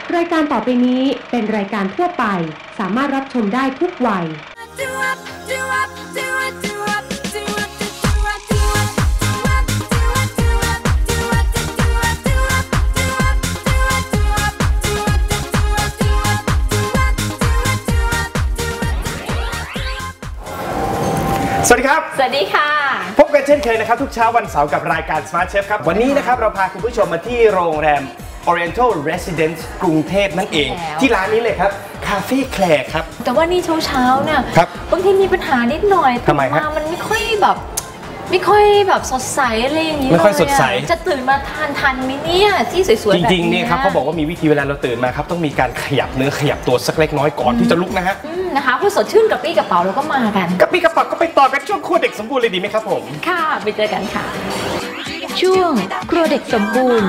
รายการต่อไปนี้เป็นรายการทั่วไปสามารถรับชมได้ทุกวัยสวัสดีครับสวัสดีค่ะพบกันเช่นเคยนะครับทุกเช้าวันเสาร์กับรายการ Smart Chef ครับวันนี้นะครับเราพาคุณผู้ชมมาที่โรงแรม Oriental Residence กรุงเทพนั่นเองที่ร้านนี้เลยครับคาเฟ่แคลร์ครับแต่ว่านี่เช้าเนี่ยบางทีมีปัญหานิดหน่อยทำไมครับมันไม่ค่อยแบบสดใสอะไรอย่างนี้ไม่ค่อยสดใสจะตื่นมาทันไหมเนี่ยที่สวยๆแบบนี้จริงๆเนี่ยครับเขาบอกว่ามีวิธีเวลาเราตื่นมาครับต้องมีการขยับเนื้อขยับตัวสักเล็กน้อยก่อนที่จะลุกนะฮะนะคะเพื่อสดชื่นกับปี้กระเป๋าเราก็มากันกับปี้กระเป๋าก็ไปต่อกันช่วงครัวเด็กสมบูรณ์เลยดีไหมครับผมค่ะไปเจอกันค่ะช่วงครัวเด็กสมบูรณ์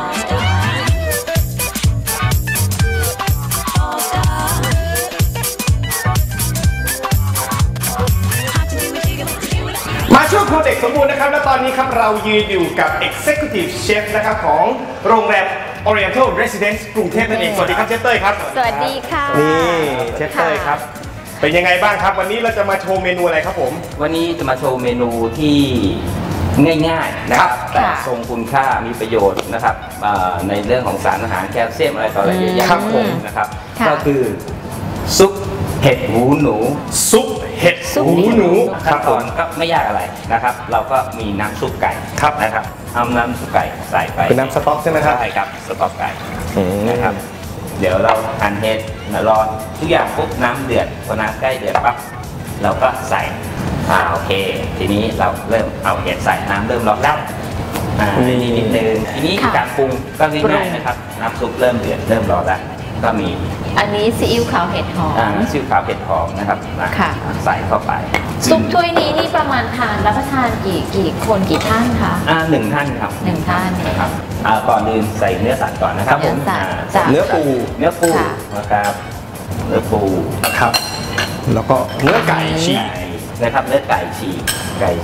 มาช่วงครัวเด็กสมบูรณ์นะครับและตอนนี้ครับเรายืนอยู่กับ Executive Chef นะครับของโรงแรม Oriental Residence กรุงเทพนั่นเองสวัสดีครับเชฟเต้ยครับสวัสดีค่ะนี่เชฟเต้ยครับเป็นยังไงบ้างครับวันนี้เราจะมาโชว์เมนูอะไรครับผมวันนี้จะมาโชว์เมนูที่ง่ายๆนะครับแต่ทรงคุณค่ามีประโยชน์นะครับในเรื่องของสารอาหารแคลเซียมอะไรต่ออะไรเยอะแยะนะครับก็คือซุปเห็ดหูหนูซุปเห็ดหูหนูขั้นตอนก็ไม่ยากอะไรนะครับเราก็มีน้ำซุปไก่นะครับเอาน้ำซุปไก่ใส่ไปเป็นน้ำสต๊อกใช่ไหมครับใช่ครับสต๊อกไก่นะครับเดี๋ยวเราหั่นเห็ดรอทุกอย่างปุ๊บน้ำเดือดพอน้ำใกล้เดือดปั๊บเราก็ใส่โอเคทีนี้เราเริ่มเอาเห็ดใส่น้ำเริ่มร้อนแล้วนิดนึงทีนี้การปรุงก็ง่ายๆนะครับน้ำซุปเริ่มเดือดเริ่มร้อนแล้วก็มีอันนี้ซีอิ๊วขาวเห็ดหอมซีอิ๊วขาวเห็ดหอมนะครับใส่เข้าไปซุปถ้วยนี้นี่ประมาณรับประทานกี่คนกี่ท่านคะ 1 ท่านครับ 1 ท่านนะครับก่อนอื่นใส่เนื้อสัตว์ก่อนนะครับผมเนื้อปูนะครับเนื้อปูครับแล้วก็เนื้อไก่ฉีกนะครับเนื้อไก่ฉีกใส่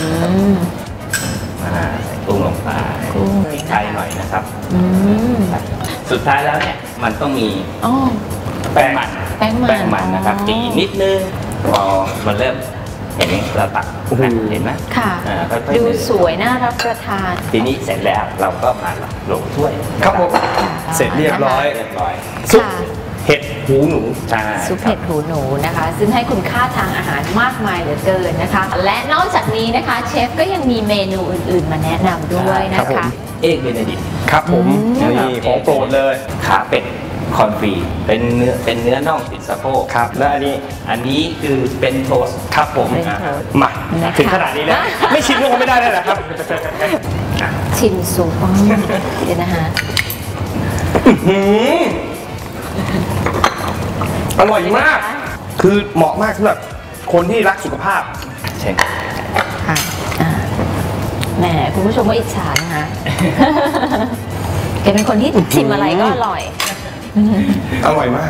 กุ้งลงไปพริกไทยหน่อยนะครับสุดท้ายแล้วเนี่ยมันต้องมีแป้งมันนะครับตีนิดนึงพอมันเริ่มเห็นเราตักเห็นไหมค่ะดูสวยน่ารับประทานทีนี้เสร็จแล้วเราก็มาลงถ้วยครับผมเสร็จเรียบร้อยซุปเห็ดหูหนูซุปเห็ดหูหนูนะคะซึ่งให้คุณค่าทางอาหารมากมายเหลือเกินนะคะและนอกจากนี้นะคะเชฟก็ยังมีเมนูอื่นๆมาแนะนำด้วยนะคะเอ็กเบเนดิกครับผมนี่ของโปรดเลยขาเป็ดคอนฟรีเป็นเนื้อน่องติดสะโพกครับและอันนี้คือเป็นโทสครับผมมาถึงขนาดนี้แล้วไม่ชิมก็คงไม่ได้แล้วนะครับชิมซุปเดี๋ยวนะคะอร่อยมากคือเหมาะมากสำหรับคนที่รักสุขภาพใช่ค่ะแหมคุณผู้ชมว่าอิจฉานะคะแกเป็นคนที่ชิมอะไรก็อร่อยอร่อยมาก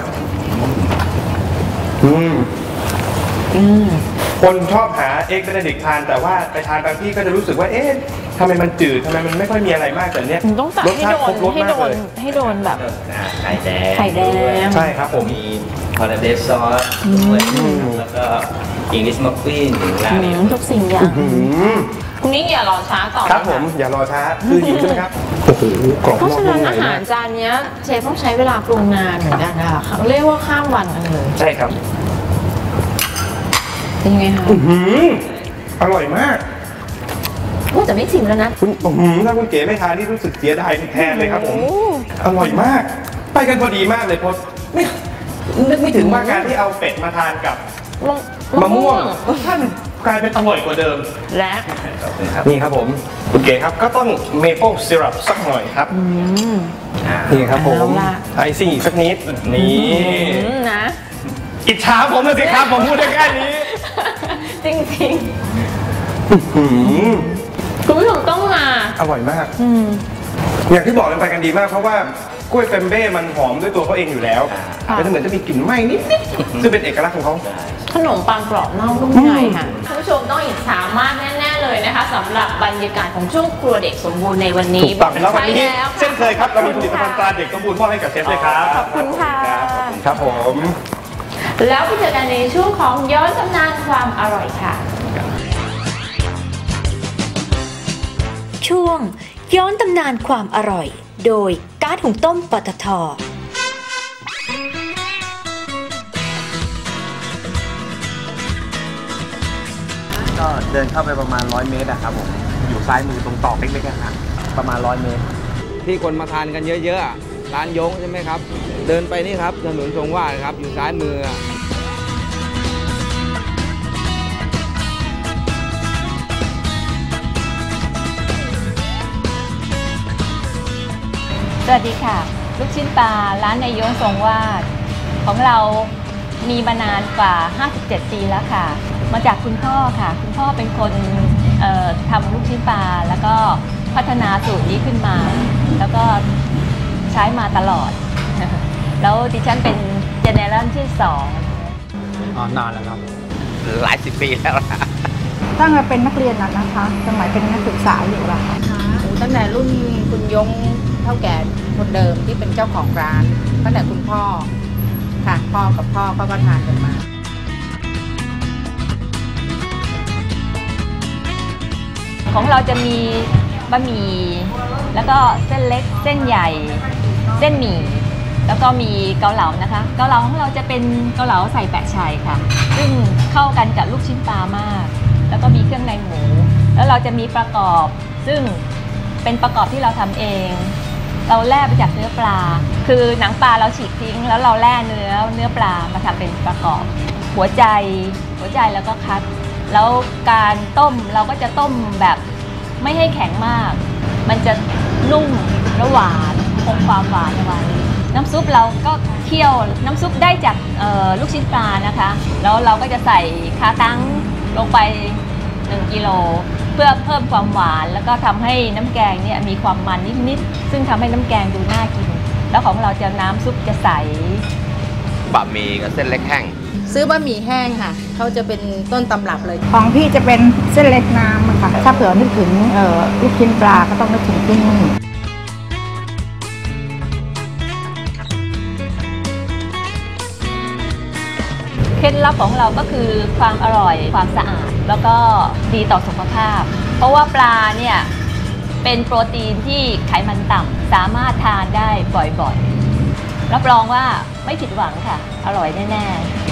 คนชอบหาเอ็กเบเนดิกทานแต่ว่าไปทานบางที่ก็จะรู้สึกว่าเอ๊ะทำไมมันจืดทำไมมันไม่ค่อยมีอะไรมากแต่เนี้ยต้องตักให้โดนแบบไข่แดงใช่ครับผมมีพาราเดซซอสแล้วก็อิงลิชมัฟฟินทุกสิ่งอย่างคุณนี่อย่ารอช้าต่อครับผมอย่ารอช้าคือหิวใช่ไหมครับโอ้โหกรอบนอกนุ่มในอาหารจานนี้เชฟต้องใช้เวลาปรุงนานเหมือนกันนะคะเรียกว่าข้ามวันกันเลยใช่ครับเป็นไงคะอร่อยมากแต่ไม่ชิมแล้วนะคุณถ้าคุณเก๋ไม่ทานนี่รู้สึกเสียดายแทนเลยครับผมอร่อยมากไปกันพอดีมากเลยเพราะนึกไม่ถึงว่าการที่เอาเป็ดมาทานกับมะม่วงท่านกลายเป็นอร่อยกว่าเดิมและนี่ครับผมคุณเก๋ครับก็ต้องเมเปิลซีรัปสักหน่อยครับนี่ครับผมไอซิ่งอีกสักนิดนี่นะอิจฉาผมเลยสิครับผมพูดได้แค่นี้จริงๆคุณผู้ชมต้องมาอร่อยมากอย่างที่บอกไปกันดีมากเพราะว่ากล้วยเฟมเบ้มันหอมด้วยตัวเขาเองอยู่แล้วแต่เหมือนจะมีกลิ่นไหม้นิดๆซึ่งเป็นเอกลักษณ์ของเขาขนมปังกรอบนอกนุ่มในค่ะคุณผู้ชมต้องอิจฉามากแน่ๆเลยเลยนะคะสำหรับบรรยากาศของช่วงครัวเด็กสมบูรณ์ในวันนี้ถูกต้องแล้ววันนี้ใช่แล้วค่ะเช่นเคยครับเรามีผลิตภัณฑ์ตราเด็กสมบูรณ์มอบให้กับเชฟเลยครับขอบคุณค่ะครับผมแล้วไปเจอกันในช่วงของย้อนตำนานความอร่อยค่ะช่วงย้อนตำนานความอร่อยโดยก๊าซหุงต้มปตท. ก็เดินเข้าไปประมาณ100 เมตรอะครับผมอยู่ซ้ายมือตรงตอกเล็กๆนะครับประมาณ100 เมตรที่คนมาทานกันเยอะๆร้านยงใช่ไหมครับเดินไปนี่ครับถนนทรงวาดครับอยู่ซ้ายมือสวัสดีค่ะลูกชิ้นปลาร้านนายยงทรงวาดของเรามีมานานกว่า57 ปีแล้วค่ะมาจากคุณพ่อค่ะคุณพ่อเป็นคนทำลูกชิ้นปลาแล้วก็พัฒนาสูตรนี้ขึ้นมาแล้วก็ใช้มาตลอด แล้วดิฉันเป็นเจเนอเรชั่นที่2 นานแล้วครับหลายสิบปีแล้วนะตั้งแต่เป็นนักเรียนนะคะสมัยเป็นนักศึกษาอยู่ละค่ะตั้งแต่รุ่นคุณยงเท่าแก่คนเดิมที่เป็นเจ้าของร้านตั้งแต่คุณพ่อค่ะพ่อกับพ่อเขาก็ทานกันมาของเราจะมีบะหมี่แล้วก็เส้นเล็กเส้นใหญ่เส้นหมี่แล้วก็มีเกาเหลานะคะเกาเหลาของเราจะเป็นเกาเหลาใส่แปะไชค่ะซึ่งเข้ากันกับลูกชิ้นปลามากแล้วก็มีเครื่องในหมูแล้วเราจะมีประกอบซึ่งเป็นประกอบที่เราทำเองเราแล่มาจากเนื้อปลาคือหนังปลาเราฉีกทิ้งแล้วเราแล่เนื้อปลามาทำเป็นประกอบหัวใจแล้วก็คัดแล้วการต้มเราก็จะต้มแบบไม่ให้แข็งมากมันจะนุ่มและหวานคงความหวานเอาไว้น้ำซุปเราก็เคี่ยวน้ำซุปได้จากลูกชิ้นปลานะคะแล้วเราก็จะใส่คาตั้งลงไป1 กิโลเพื่อเพิ่มความหวานแล้วก็ทำให้น้ำแกงเนี่ยมีความมันนิดๆซึ่งทำให้น้ำแกงดูน่ากินแล้วของเราจะน้ำซุปจะใสบะหมี่กับเส้นเล็กแห้งซื้อบะหมี่แห้งค่ะเขาจะเป็นต้นตำรับเลยของพี่จะเป็นเส้นเล็กน้ำค่ะถ้าเผื่อนึกถึงลูกชิ้นปลาก็ต้องนึกถึงที่นี่เคล็ดลับของเราก็คือความอร่อยความสะอาดแล้วก็ดีต่อสุขภาพเพราะว่าปลาเนี่ยเป็นโปรตีนที่ไขมันต่ำสามารถทานได้บ่อยๆรับรองว่าไม่ผิดหวังค่ะอร่อยแน่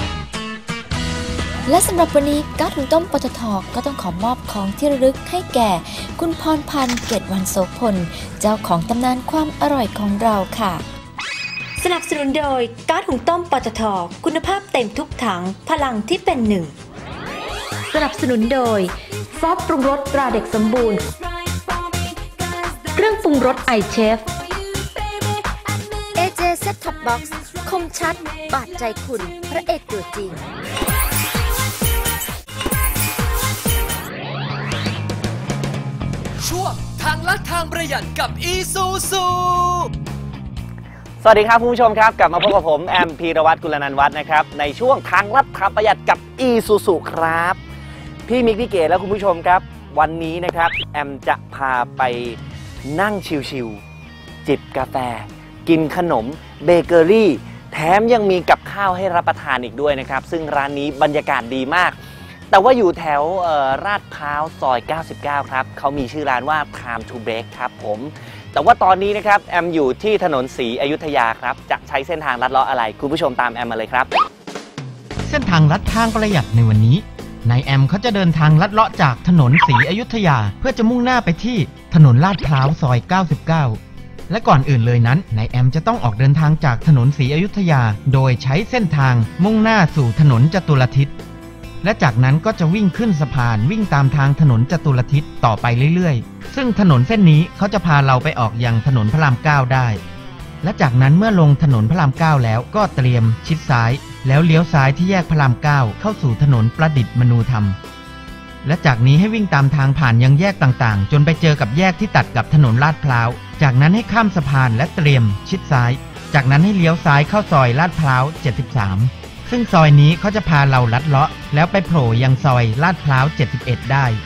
ๆและสำหรับวันนี้ก๊าซหุงต้มปตท.ก็ต้องขอมอบของที่ระลึกให้แก่คุณพรพันธ์เกตวันโสพลเจ้าของตำนานความอร่อยของเราค่ะสนับสนุนโดยก๊าซหุงต้มปตท.คุณภาพเต็มทุกถังพลังที่เป็นหนึ่งสนับสนุนโดยซอสปรุงรสตราเด็กสมบูรณ์เครื่องปรุงรสไอเชฟ AJ Set Top Box คมชัดบาดใจคุณพระเอกตัวจริงช่วงทางลัดทางประหยัดกับ Isuzu สวัสดีครับคุณผู้ชมครับกลับมาพบกับผมแอมพีรวัตรกุลนันท์วัฒน์นะครับในช่วงทางลัดทางประหยัดกับ Isuzu ครับพี่มิกพี่เก๋และคุณผู้ชมครับวันนี้นะครับแอมจะพาไปนั่งชิลๆจิบกาแฟกินขนมเบเกอรี่แถมยังมีกับข้าวให้รับประทานอีกด้วยนะครับซึ่งร้านนี้บรรยากาศดีมากแต่ว่าอยู่แถวลาดพร้าวซอย99ครับเขามีชื่อร้านว่า Time to Break ครับผมแต่ว่าตอนนี้นะครับแอมอยู่ที่ถนนศรีอยุธยาครับจะใช้เส้นทางลัดเลาะอะไรคุณผู้ชมตามแอมมาเลยครับเส้นทางลัดทางประหยัดในวันนี้นายแอมเขาจะเดินทางลัดเลาะจากถนนศรีอยุธยาเพื่อจะมุ่งหน้าไปที่ถนนลาดพร้าวซอย99และก่อนอื่นเลยนั้นนายแอมจะต้องออกเดินทางจากถนนศรีอยุธยาโดยใช้เส้นทางมุ่งหน้าสู่ถนนจตุรทิศและจากนั้นก็จะวิ่งขึ้นสะพานวิ่งตามทางถนนจตุรทิศต่อไปเรื่อยๆซึ่งถนนเส้นนี้เขาจะพาเราไปออกยังถนนพระราม9ได้และจากนั้นเมื่อลงถนนพระราม9แล้วก็เตรียมชิดซ้ายแล้วเลี้ยวซ้ายที่แยกพระราม9เข้าสู่ถนนประดิษฐ์มนูธรรมและจากนี้ให้วิ่งตามทางผ่านยังแยกต่างๆจนไปเจอกับแยกที่ตัดกับถนนลาดพร้าวจากนั้นให้ข้ามสะพานและเตรียมชิดซ้ายจากนั้นให้เลี้ยวซ้ายเข้าซอยลาดพร้าว73ซึ่งซอยนี้เขาจะพาเราลัดเลาะแล้วไปโผล่ยังซอยลาดพร้าว71ได้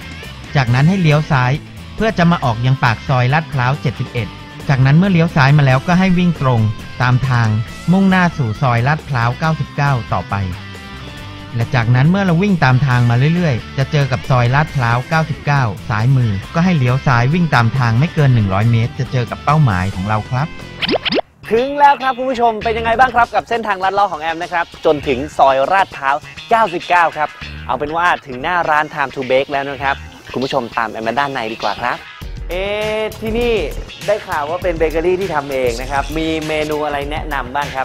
จากนั้นให้เลี้ยวซ้ายเพื่อจะมาออกยังปากซอยลาดพร้าว 71 จากนั้นเมื่อเลี้ยวซ้ายมาแล้วก็ให้วิ่งตรงตามทางมุ่งหน้าสู่ซอยลาดพร้าว 99 ต่อไปและจากนั้นเมื่อเราวิ่งตามทางมาเรื่อยๆจะเจอกับซอยลาดพร้าว 99 ซ้ายมือก็ให้เลี้ยวซ้ายวิ่งตามทางไม่เกิน100 เมตรจะเจอกับเป้าหมายของเราครับถึงแล้วครับคุณผู้ชมเป็นยังไงบ้างครับกับเส้นทางลัดเลาะของแอมนะครับจนถึงซอยลาดพร้าว 99 ครับเอาเป็นว่าถึงหน้าร้าน Time to Bake แล้วนะครับคุณผู้ชมตามแอมมาด้านในดีกว่าครับที่นี่ได้ข่าวว่าเป็นเบเกอรี่ที่ทำเองนะครับมีเมนูอะไรแนะนำบ้างครับ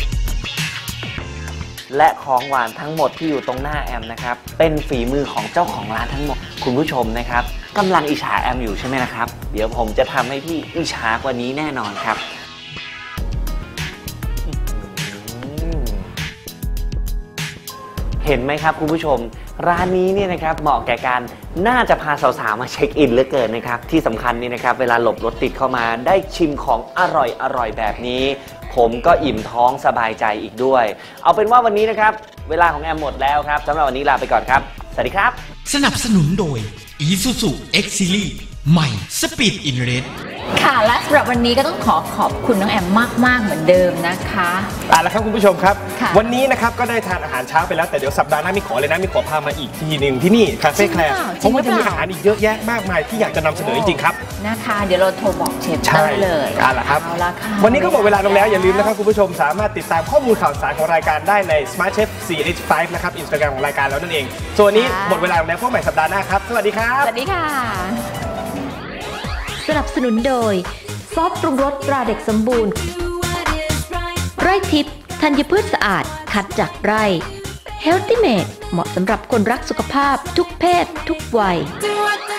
และของหวานทั้งหมดที่อยู่ตรงหน้าแอมนะครับเป็นฝีมือของเจ้าของร้านทั้งหมดคุณผู้ชมนะครับกำลังอิจฉาแอมอยู่ใช่ไหมนะครับเดี๋ยวผมจะทำให้พี่อิจฉากว่านี้แน่นอนครับเห็นไหมครับคุณผู้ชมร้านนี้เนี่ยนะครับเหมาะแก่การน่าจะพาสาวๆมาเช็คอินเหลือเกินนะครับที่สำคัญนี่นะครับเวลาหลบรถติดเข้ามาได้ชิมของอร่อยแบบนี้ผมก็อิ่มท้องสบายใจอีกด้วยเอาเป็นว่าวันนี้นะครับเวลาของแอมหมดแล้วครับสำหรับวันนี้ลาไปก่อนครับสวัสดีครับสนับสนุนโดย Isuzu X Series ใหม่ Speed in Red ค่ะและสำหรับวันนี้ก็ต้องขอบคุณน้องแอมมากๆเหมือนเดิมนะคะแล้วครับคุณผู้ชมครับวันนี้นะครับก็ได้ทานอาหารเช้าไปแล้วแต่เดี๋ยวสัปดาห์หน้ามีขอเลยนะมีขอพามาอีกทีหนึ่งที่นี่คาเฟ่แคลร์เพราะว่าจะมีอาหารอีกเยอะแยะมากมายที่อยากจะนำเสนอจริงๆครับนะคะเดี๋ยวเราโทรบอกเชฟได้เลยละครับวันนี้ก็หมดเวลาลงแล้วอย่าลืมนะครับคุณผู้ชมสามารถติดตามข้อมูลข่าวสารของรายการได้ใน Smart Chef CH5 นะครับ Instagram ของรายการแล้วนั่นเองส่วนนี้หมดเวลาลงแล้วพบใหม่สัปดาห์หน้าครับสวัสดีครับสวัสดีค่ะสนับสนุนโดยซอสปรุงรสตราเด็กสมบูรณ์ไร่ทิพย์ธัญพืชสะอาดคัดจากไร่ Healthy Made เหมาะสำหรับคนรักสุขภาพทุกเพศทุกวัย